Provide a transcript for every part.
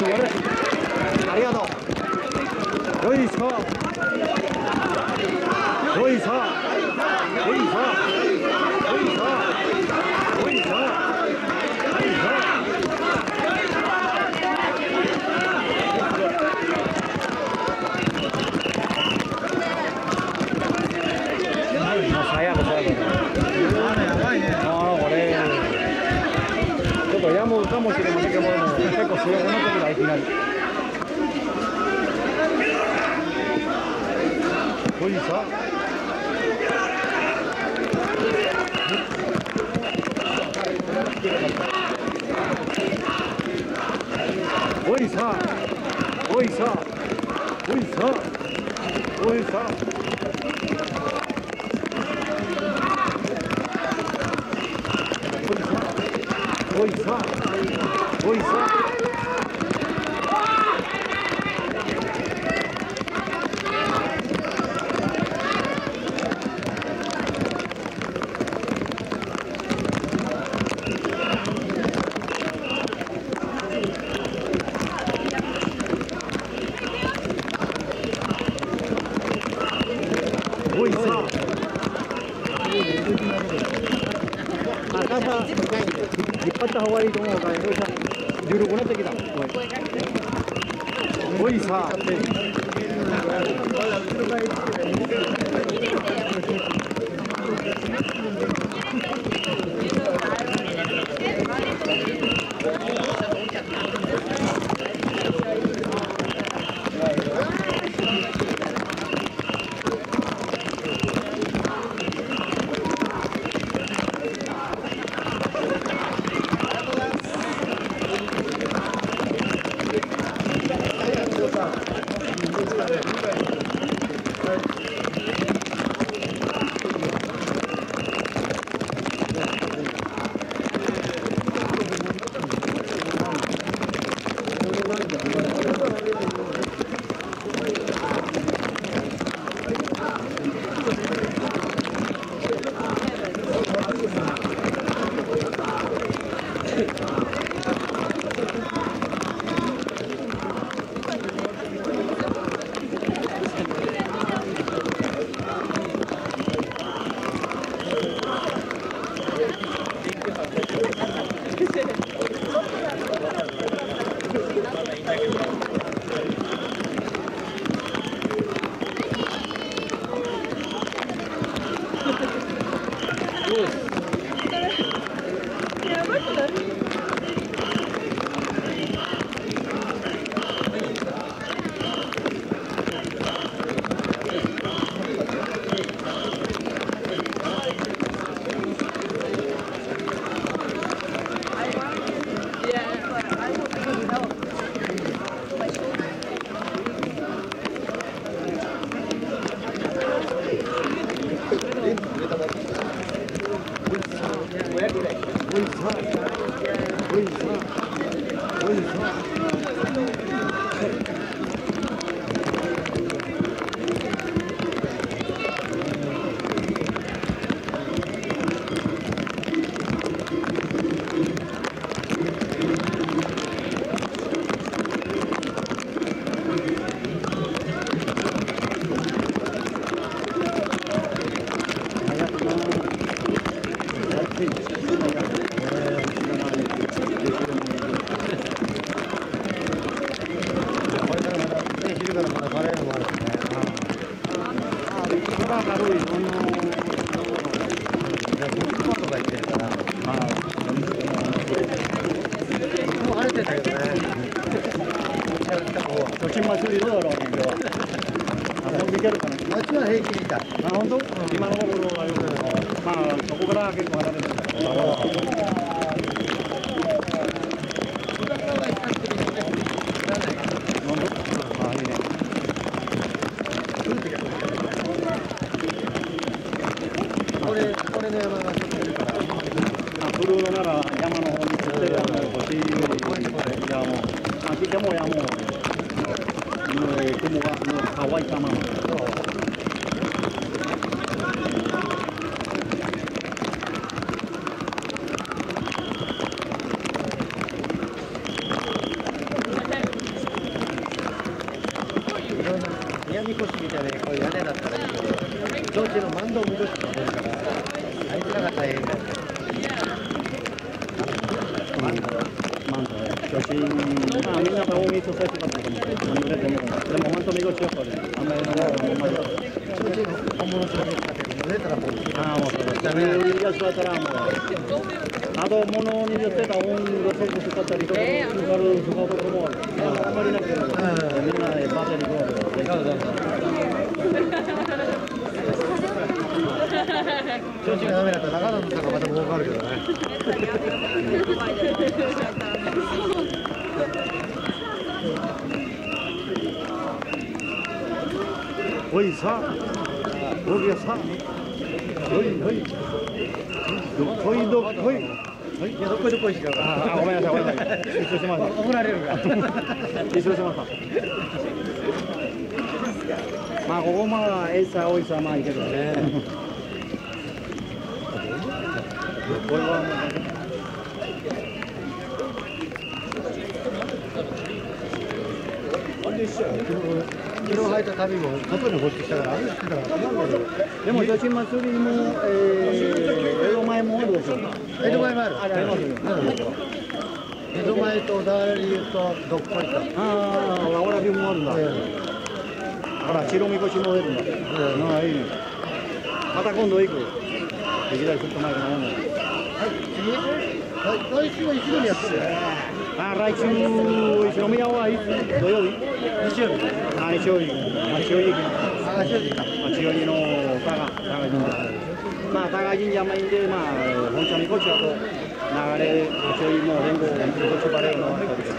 素晴らしい。ありがとう。よいしょ。よいしょ。よいしょ。よいしょ。よいしょ。よいしょ。最悪最悪。やばいね。これちょっとやむかもしれませんけども、結構強くなってきたいきなり。よいしょ。おいさ、おいさ、おいさ、おいさ。おいさ、おいさ。おいさ。朝引っ張った方がいいと思うから、よいさ。16になってきた。おいさ。 ちの万能見とったから、あいつらが大変だよ。 まあみんなが大見とされてたと思う。でも本当見事よかった。あんまりの本物と出たらもう。 ああもうそうだね。いやそうだったらもう。あと物によってた音がそこ使ったりとか、するところもあんまりなくて、みんなバテリーゴール。 調子がダメだったら長野の坂また儲かるけどね。 おいさ、おいやさ、おいおい、どこいどこい。 いやどこどこしか。 あ、ごめんなさい、ごめんなさい。失礼しました。 怒られるから。 失礼しました。まあここまあエイサーオイサーまあいいけどね。これはもう。 昨日履いた旅も外に持ってきたからあれしてたから。 でも女子祭りも江戸前もあるでしょ。 江戸前もある。 ありますよ。 江戸前とダーリーとどっこいと。 ああ、ラオラビもあるんだ。あら、白みこしも出るんだ。ああ、いいね。また今度行く。歴代ちょっと前からね。 来週は一度にやってる。 あ、来週、白宮はいつ土曜日？ 日曜日。 あ、日曜日。日曜日。 あ、日曜日か。 日曜日の加賀神社。まあ、加賀神社前で、まあ、本社みこしだと、流れ、日曜日も連合、みこしバレーのあったりとか。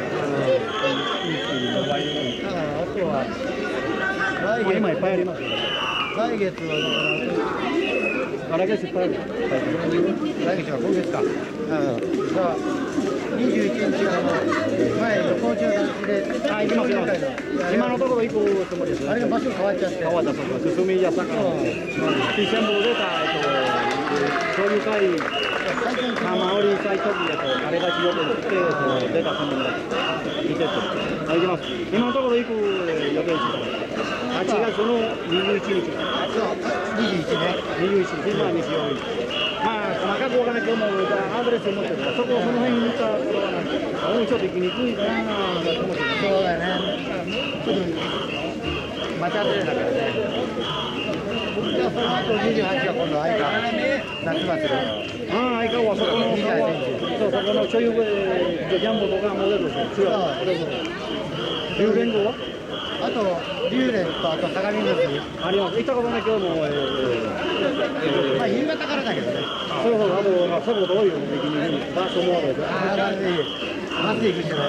あとは、 今いっぱいありますよ。 来月は、 来月いっぱいある。 来月は今月か。21日前、横中団地で、 行きますよ。今のところ行くつもりです。 あれが場所変わっちゃって。 変わったそうです。進みやさかの。一線部出た、そういう会、周り最初にあれがしようとして、出たつもりだ。見てて。行きます。今のところ行く予定です。8月の21日。 そう、21ね。 21日、まあ、日曜日。まあ、細かくわからないけども、アドレス持ってるから、その辺に行ったら、ちょっと行きにくいかなと思って。 そうだね。ちょっと、待ち合わせだからね。じゃあ、その後28は今度、相川、夏祭り。 ああ、相川はそこの、そう、そこの所有で、ジャンボとかモデルですよ。龍連合はあと、龍連と、あと相模結あります。行ったことないけども、 まあ、夕方からだけどね。 そうそう、あと、まあ、そこ遠いよ、駅に、バスもあるでしょ。 ああ、だね。バス行くしかない。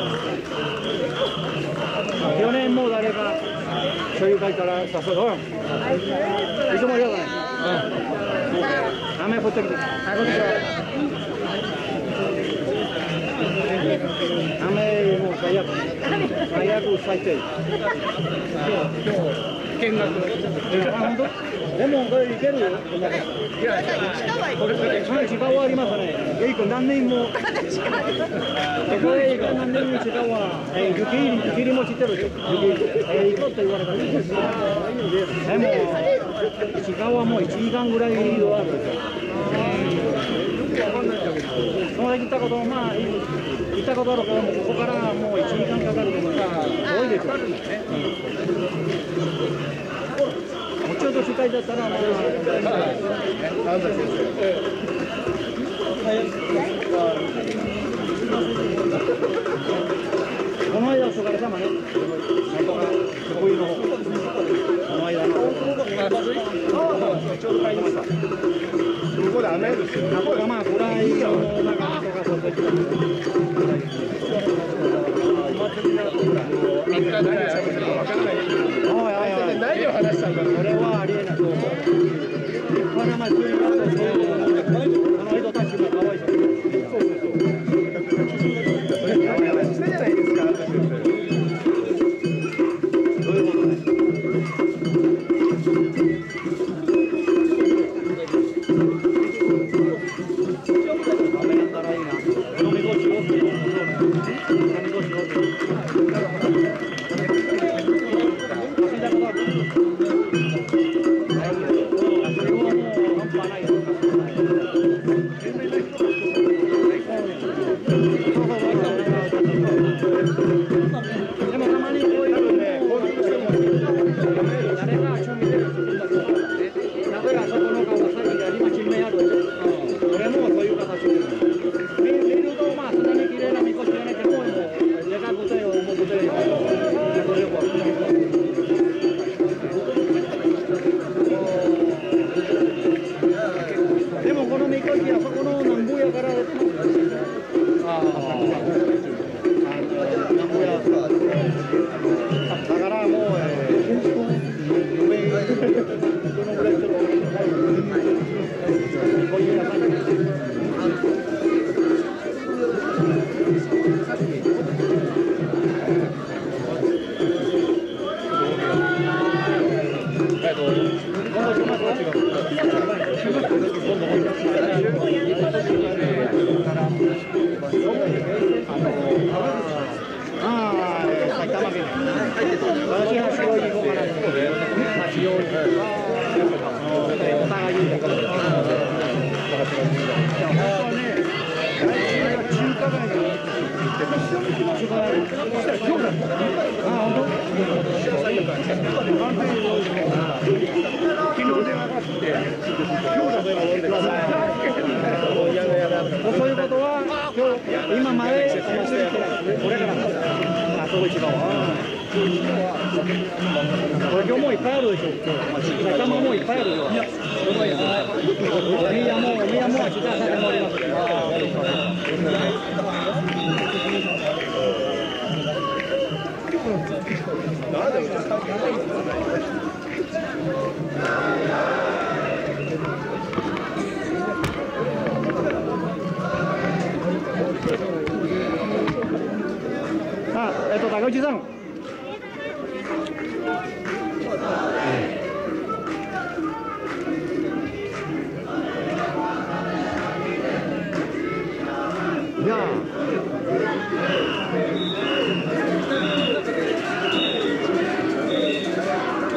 去年も誰か、所有会から誘う。いつもよかね。雨降ってきて。雨もう最悪。最悪最低。見学。本当？でもこれいけるよ。いや、時間はありますね。何年も。これ何年も時間は雪りも知ってるでしょ。行こうと言われたんです。でも時間はもう1時間ぐらいはあるでしょ。その行ったことまあ行ったことあるけどもここからもう1時間かかるとか多いでしょ。もうちょっと近いだったらまあこの間お疲れ様ね。こういうのこの間のちょうど帰りました。ここで雨ですよ。なんかまあ暗いの中とかそういう何を話したんだろう。これはありえないと思う。立派な祭りだとこの人たちもかわいそう。それ話したじゃないですか。どういうことね。 でもたまにこういうね、誰が趣味で作った人がね、例えばそこの川崎で今金目あるでしょ。俺もそういう形で。見るとまあそんなに綺麗なみこしじゃなくてもでかくて重くてでもこのみこしはそこの南部やからなんぼやだからもう上どのぐらいちょっとみこし屋さんそういうことは今までこれからあそこ一番東京もいっぱいあるでしょ。埼玉もいっぱいあるよ。宮もは小さい埼玉ありますけど。高内さん。じゃあ。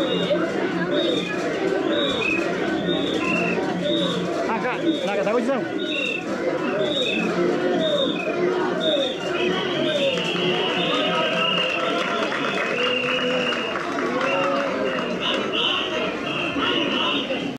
なんか高内さん。